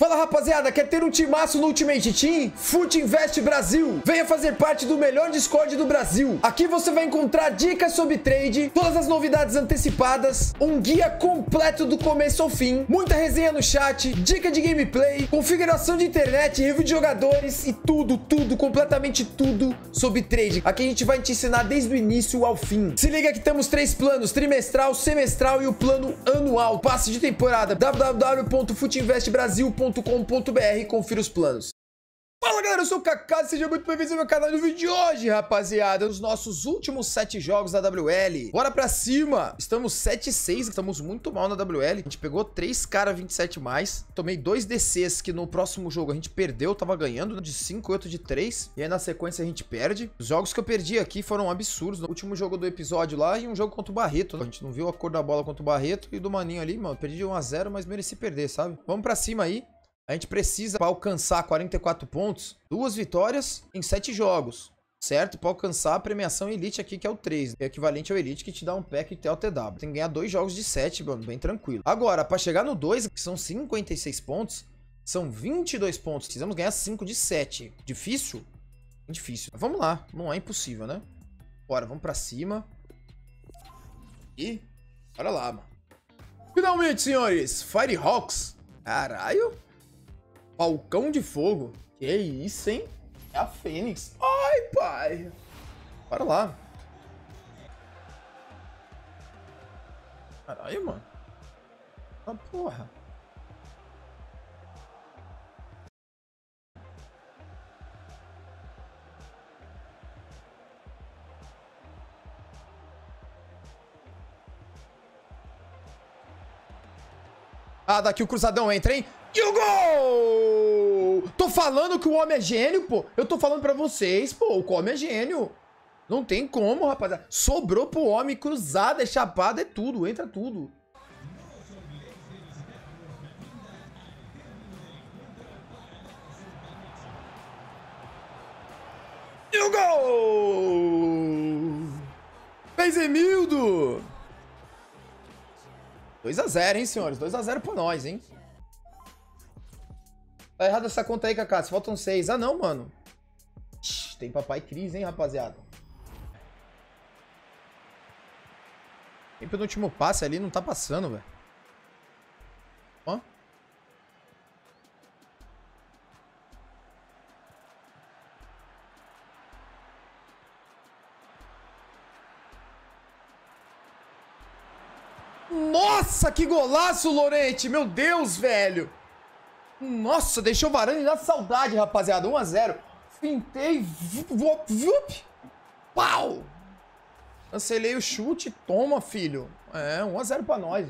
Fala rapaziada, quer ter um timaço no Ultimate Team? Fut Invest Brasil! Venha fazer parte do melhor Discord do Brasil. Aqui você vai encontrar dicas sobre trade, todas as novidades antecipadas, um guia completo do começo ao fim, muita resenha no chat, dica de gameplay, configuração de internet, review de jogadores e tudo, completamente tudo sobre trade. Aqui a gente vai te ensinar desde o início ao fim. Se liga que temos 3 planos, trimestral, semestral e o plano anual. Passe de temporada, www.futinvestbrasil.com.br, confira os planos. Fala galera, eu sou o Kaká, seja muito bem-vindo ao meu canal. No vídeo de hoje, rapaziada, nos nossos últimos 7 jogos da WL. Bora pra cima. Estamos 7-6, estamos muito mal na WL. A gente pegou 3 caras 27 mais. Tomei 2 DCs que no próximo jogo a gente perdeu, tava ganhando de 5 e outro de 3. E aí na sequência a gente perde. Os jogos que eu perdi aqui foram absurdos. No último jogo do episódio lá e um jogo contra o Barreto. A gente não viu a cor da bola contra o Barreto e do maninho ali, mano. Perdi de 1 a 0, mas mereci perder, sabe? Vamos pra cima aí. A gente precisa, para alcançar 44 pontos, 2 vitórias em 7 jogos, certo? Para alcançar a premiação Elite aqui, que é o 3. É equivalente ao Elite, que te dá um pack de TLTW. Tem que ganhar 2 jogos de 7, mano, bem tranquilo. Agora, para chegar no 2, que são 56 pontos, são 22 pontos. Precisamos ganhar 5 de 7. Difícil? Difícil. Vamos lá, não é impossível, né? Bora, vamos para cima. E bora lá, mano. Finalmente, senhores, Firehawks. Caralho. Falcão de fogo. Que isso, hein? É a Fênix. Ai, pai. Bora lá. Caralho, mano. Ah, porra. Ah, daqui o cruzadão entra, hein? E o gol! Tô falando que o homem é gênio, pô. Eu tô falando pra vocês, pô. O homem é gênio. Não tem como, rapaziada. Sobrou pro homem. Cruzada, é chapada, é tudo. Entra tudo. E o gol! Fez Emildo! 2 a 0, hein, senhores? 2 a 0 pra nós, hein? Tá errado essa conta aí, Kaká. Faltam 6. Ah, não, mano. Ixi, tem papai Cris, hein, rapaziada. Tem penúltimo passe ali, não tá passando, velho. Ó. Nossa, que golaço, Lorente. Meu Deus, velho. Nossa, deixou o Varane na saudade, rapaziada. 1 a 0. Fintei. Vup. Pau. Cancelei o chute. Toma, filho. É, 1 a 0 pra nós.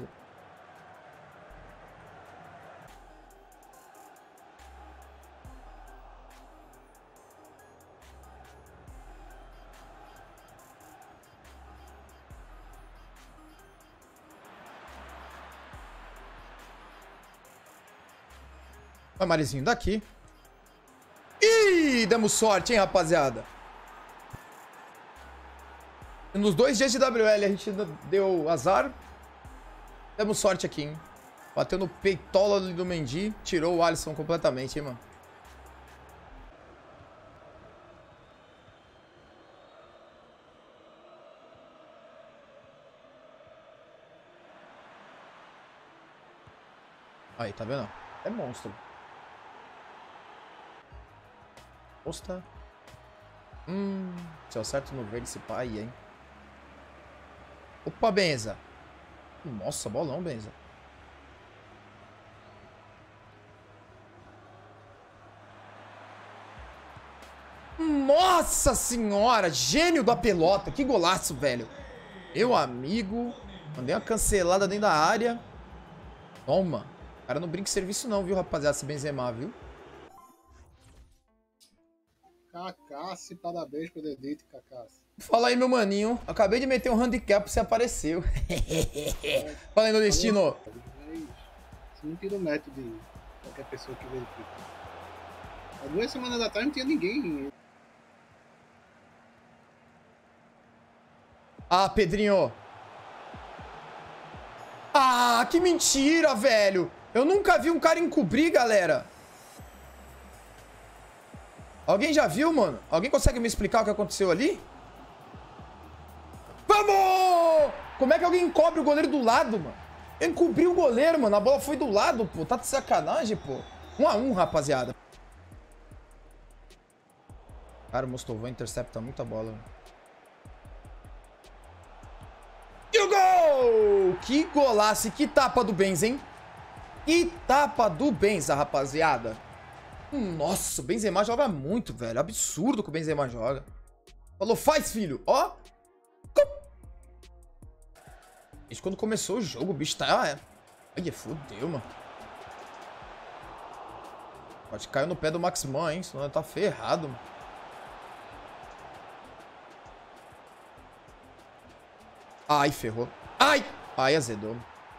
Vai, Marizinho, daqui. Ih, demos sorte, hein, rapaziada. Nos 2 dias de WL a gente deu azar. Demos sorte aqui, hein. Bateu no peitola ali do Mendy. Tirou o Alisson completamente, hein, mano. Aí, tá vendo? É monstro. Posta. Se eu acerto no verde, esse pai, hein? Opa, Benza. Nossa, bolão, Benza. Nossa senhora, gênio da pelota. Que golaço, velho. Meu amigo. Mandei uma cancelada dentro da área. Toma. Cara, não brinque serviço não, viu, rapaziada? Se Benzema, viu? Cacassi, parabéns pelo edito, Cacassi. Fala aí, meu maninho. Acabei de meter um handicap, você apareceu. Fala aí, Nordestino. Você não tira o método de qualquer pessoa que verifica. Há 2 semanas atrás não tinha ninguém. Ah, Pedrinho. Ah, que mentira, velho. Eu nunca vi um cara encobrir, galera. Alguém já viu, mano? Alguém consegue me explicar o que aconteceu ali? Vamos! Como é que alguém encobre o goleiro do lado, mano? Encobriu o goleiro, mano. A bola foi do lado, pô. Tá de sacanagem, pô. 1 a 1, rapaziada. Cara, o Mostovão intercepta muita bola. E o gol! Que golaço e que tapa do Benz, hein? Que tapa do Benza, rapaziada. Nossa, o Benzema joga muito, velho. Absurdo que o Benzema joga. Falou, faz, filho. Ó. Desde quando começou o jogo, o bicho tá... Ai, fodeu, mano. Pode cair no pé do Maximan, hein? Senão ele tá ferrado, mano. Ai, ferrou. Ai! Ai, azedou.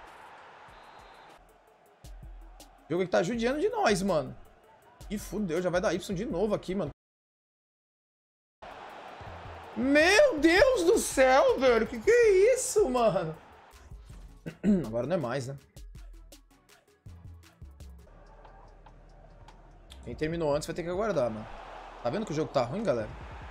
O jogo que tá judiando de nós, mano. Ih, fudeu, já vai dar Y de novo aqui, mano. Meu Deus do céu, velho. Que é isso, mano? Agora não é mais, né? Quem terminou antes vai ter que aguardar, mano. Tá vendo que o jogo tá ruim, galera?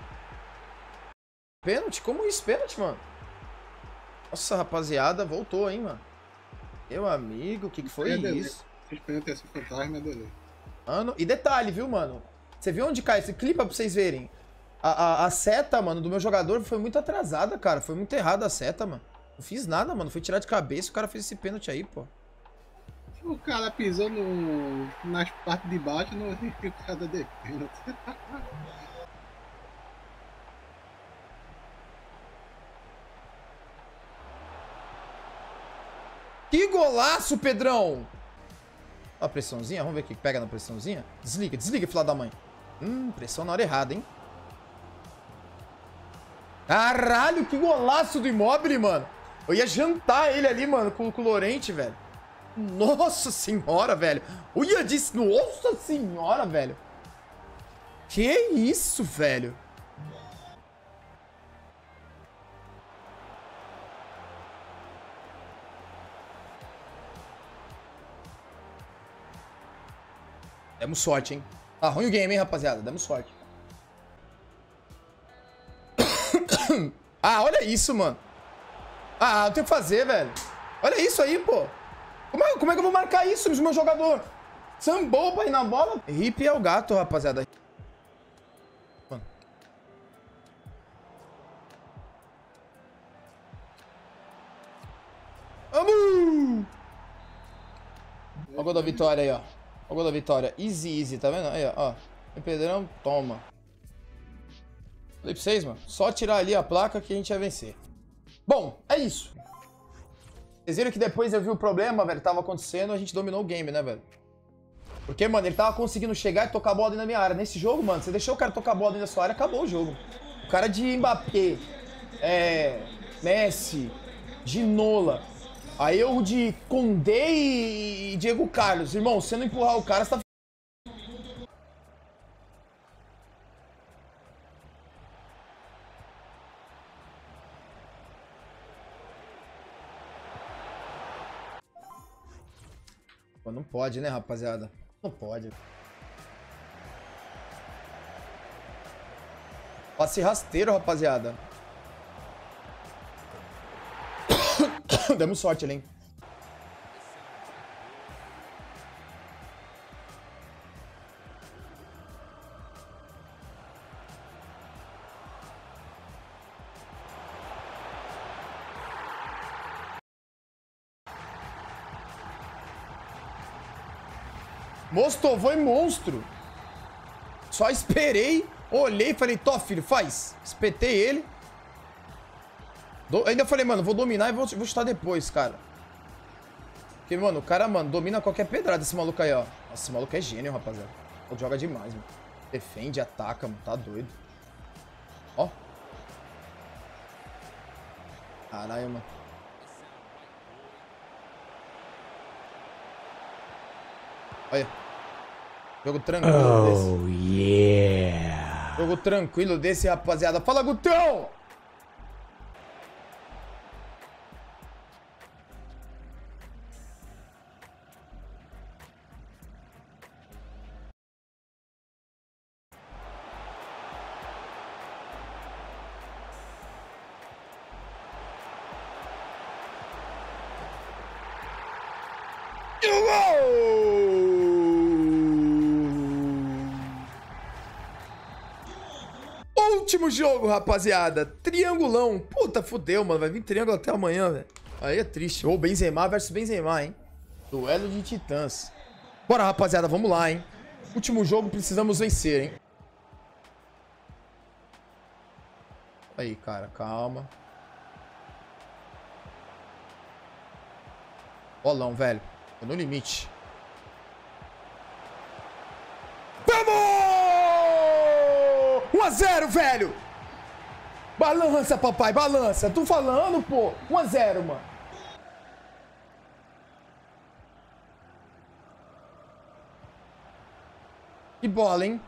Pênalti? Como isso? Pênalti, mano? Nossa, rapaziada, voltou, hein, mano. Meu amigo, o que foi isso? Pênalti esse fantasma, é delay. Mano, e detalhe, viu, mano? Você viu onde cai esse clipe pra vocês verem? A seta, mano, do meu jogador foi muito atrasada, cara. Foi muito errada a seta, mano. Não fiz nada, mano. Fui tirar de cabeça e o cara fez esse pênalti aí, pô. O cara pisou nas partes de baixo no cada de pênalti. Que golaço, Pedrão! Ó, a pressãozinha. Vamos ver o que pega na pressãozinha. Desliga, desliga, filha da mãe. Pressão na hora errada, hein? Caralho, que golaço do Immobile, mano. Eu ia jantar ele ali, mano, com o Llorente, velho. Nossa senhora, velho. Eu ia dizer, nossa senhora, velho. Que isso, velho? Demos sorte, hein? Tá ruim o game, hein, rapaziada? Demos sorte. Ah, olha isso, mano. Ah, não tem o que fazer, velho. Olha isso aí, pô. Como é que eu vou marcar isso no meu jogador? Sambou pra ir na bola. Hip é o gato, rapaziada. Mano. Vamos! Olha o gol da vitória aí, ó. Olha o gol da vitória. Easy, easy, tá vendo? Aí, ó. O Pedrão, toma. Falei pra vocês, mano. Só tirar ali a placa que a gente vai vencer. Bom, é isso. Vocês viram que depois eu vi o problema, velho, tava acontecendo, a gente dominou o game, né, velho? Porque, mano, ele tava conseguindo chegar e tocar a bola dentro da minha área. Nesse jogo, mano, você deixou o cara tocar a bola dentro da sua área, acabou o jogo. O cara de Mbappé, Messi, Ginola, aí eu de Condé e Diego Carlos. Irmão, se você não empurrar o cara, você tá... Pô, não pode, né, rapaziada? Não pode. Passe rasteiro, rapaziada. Demos sorte ali, hein? Mostovão é monstro. Só esperei, olhei e falei, tô, filho, faz. Espetei ele. Ainda falei, mano, vou dominar e vou chutar depois, cara. Porque, mano, o cara, mano, domina qualquer pedrada esse maluco aí, ó. Nossa, esse maluco é gênio, rapaziada. Ele joga demais, mano. Defende, ataca, mano. Tá doido. Ó. Caralho, mano. Olha. Jogo tranquilo desse. Oh, yeah. Jogo tranquilo desse, rapaziada. Fala, Gutão! E o gol! Último jogo, rapaziada. Triangulão. Puta, fudeu, mano. Vai vir triângulo até amanhã, velho. Aí é triste. Ou Benzema versus Benzema, hein? Duelo de titãs. Bora, rapaziada. Vamos lá, hein? Último jogo, precisamos vencer, hein? Aí, cara. Calma. Bolão, velho. Tô no limite. Vamos! 1-0, velho! Balança, papai, balança. Tô falando, pô. 1-0, mano. Que bola, hein?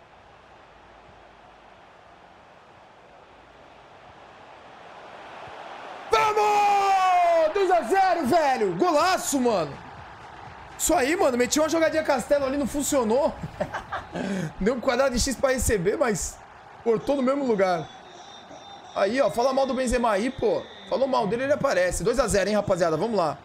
Vamos! 2-0, velho. Golaço, mano. Isso aí, mano. Meti uma jogadinha castelo ali, não funcionou. Deu um quadrado de X pra receber, mas cortou no mesmo lugar. Aí, ó. Fala mal do Benzema aí, pô. Falou mal dele, ele aparece. 2-0, hein, rapaziada. Vamos lá.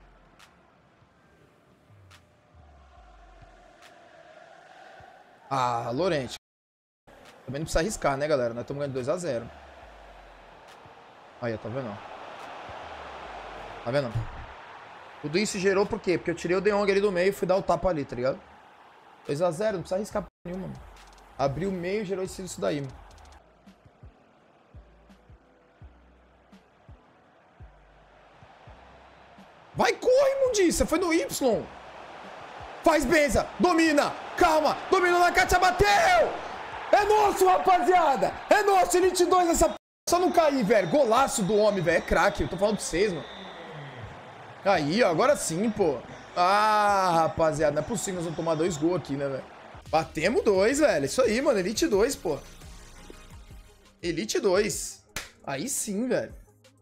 Ah, Llorente. Também não precisa arriscar, né, galera? Nós estamos ganhando 2-0. Aí, ó. Tá vendo? Tá vendo? Tudo isso gerou por quê? Porque eu tirei o De Jong ali do meio e fui dar o tapa ali, tá ligado? 2-0, não precisa arriscar porra nenhuma, mano. Abriu o meio e gerou isso daí, mano. Vai, corre, mundiça. Foi no Y. Faz benza. Domina. Calma. Dominou na Kátia, bateu. É nosso, rapaziada. É nosso. Elite 2 essa p... Só não cair, velho. Golaço do homem, velho. É craque. Eu tô falando pra vocês, mano. Aí, ó. Agora sim, pô. Ah, rapaziada. Não é possível nós vamos tomar 2 gols aqui, né, velho? Batemos 2, velho. Isso aí, mano. Elite 2, pô. Elite 2. Aí sim, velho.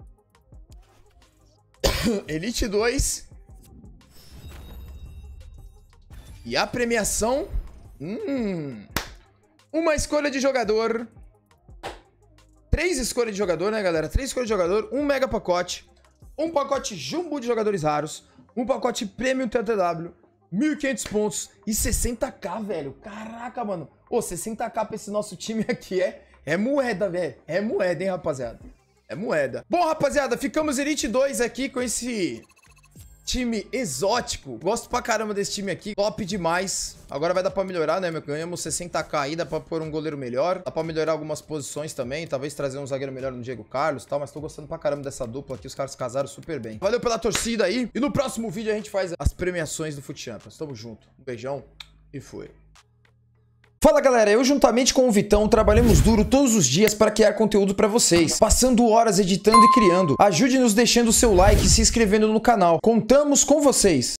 Elite 2. E a premiação... Uma escolha de jogador. 3 escolhas de jogador, né, galera? 3 escolhas de jogador. 1 mega pacote. Um pacote jumbo de jogadores raros. Um pacote premium TTW. 1.500 pontos. E 60k, velho. Caraca, mano. Ô, 60k pra esse nosso time aqui é moeda, velho. É moeda, hein, rapaziada. É moeda. Bom, rapaziada, ficamos Elite 2 aqui com esse time exótico. Gosto pra caramba desse time aqui. Top demais. Agora vai dar pra melhorar, né? Ganhamos 60k aí, dá pra pôr um goleiro melhor. Dá pra melhorar algumas posições também. Talvez trazer um zagueiro melhor no Diego Carlos e tal. Mas tô gostando pra caramba dessa dupla aqui. Os caras casaram super bem. Valeu pela torcida aí. E no próximo vídeo a gente faz as premiações do FUT Champions. Tamo junto. Um beijão e foi. Fala, galera, eu juntamente com o Vitão trabalhamos duro todos os dias para criar conteúdo para vocês, passando horas editando e criando. Ajude-nos deixando o seu like e se inscrevendo no canal. Contamos com vocês!